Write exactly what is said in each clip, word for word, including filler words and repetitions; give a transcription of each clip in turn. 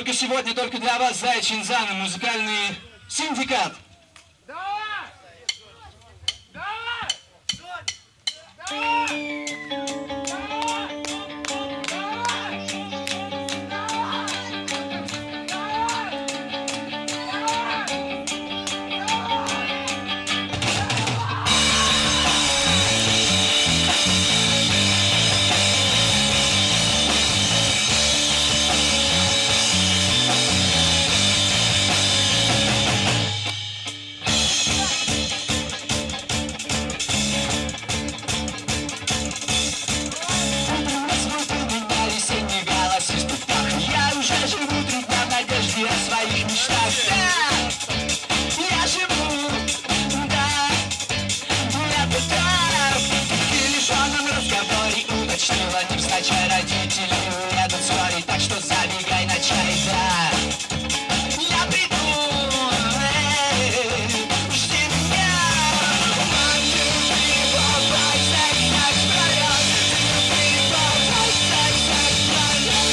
Только сегодня, только для вас, Зая Чинзана, музыкальный синдикат. Давай! Давай! Давай! Невзначай родители уедут вскоре, так что забегай на чай, да. Я приду, эй, жди меня. One, two, three, four, five, six, six, пролет. Two, three, four, five, six, six, пролет.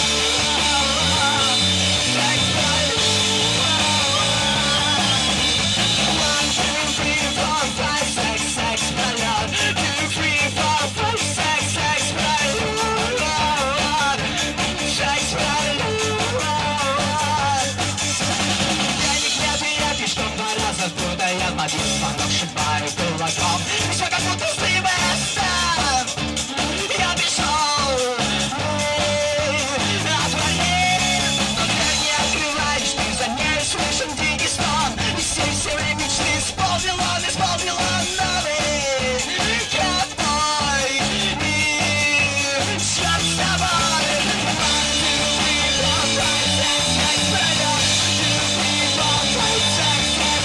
Six, пролет. One, two, three, four, five, six, six, пролет. Two, three, four, five, six, six, пролет. Откуда я ловил звонок, шибаю кулаком. Все как будто сливы оставь. Я пришел, отвали. Но дверь не открываешь, ты за ней слышен дикий стон. И все, все мечты исполнила, исполнила новый ковбой. И черт с тобой. One, two, three, four, five, six, six, пролет. Two, three, four, five, six, six,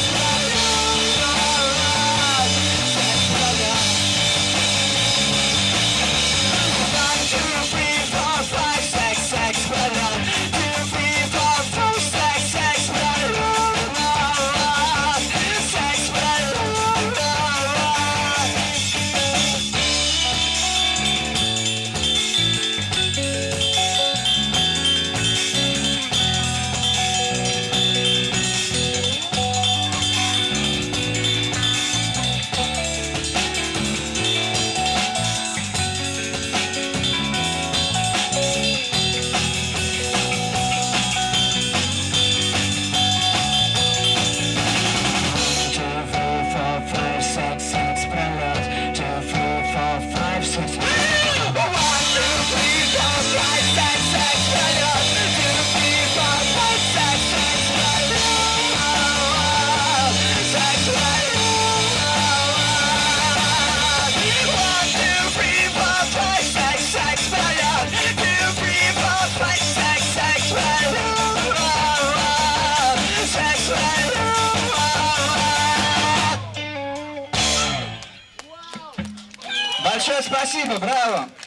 Большое спасибо, браво!